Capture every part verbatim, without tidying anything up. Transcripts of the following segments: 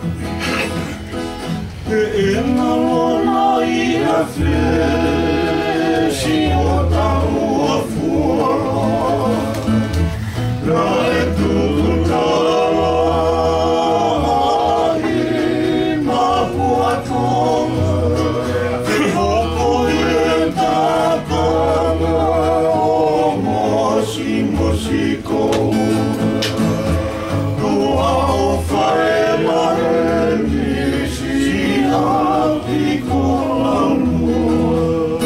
En alona i a fleshi o taua fua na e tukutala i mapua tonga e hoko i takanga o mosi mosi kounga Noa o whae marendi Api kola mua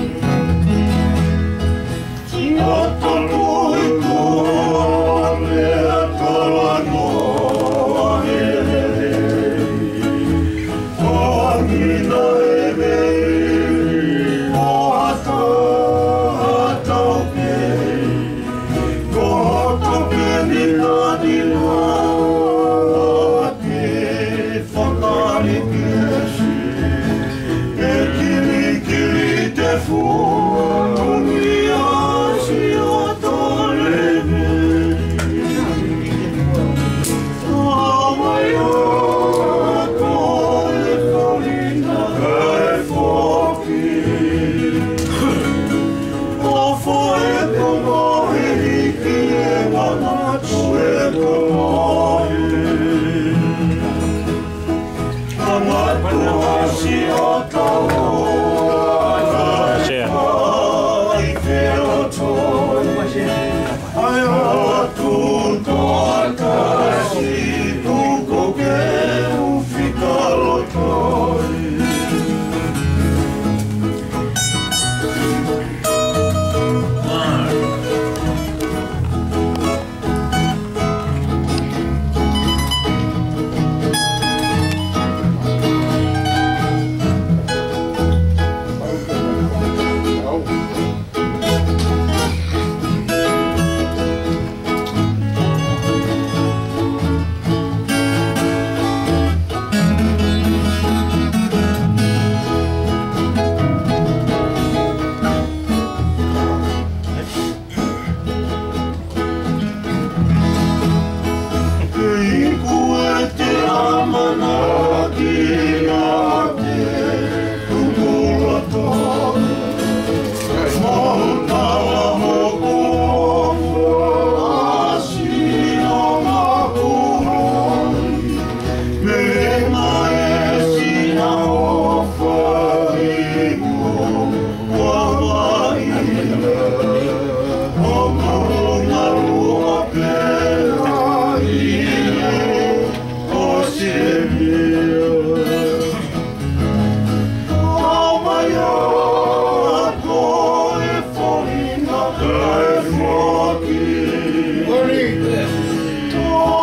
Ata loi kola mea tala noa he O angina e rei O ata ata o pei Ko hata peni nadi la Te whakari kesi Oh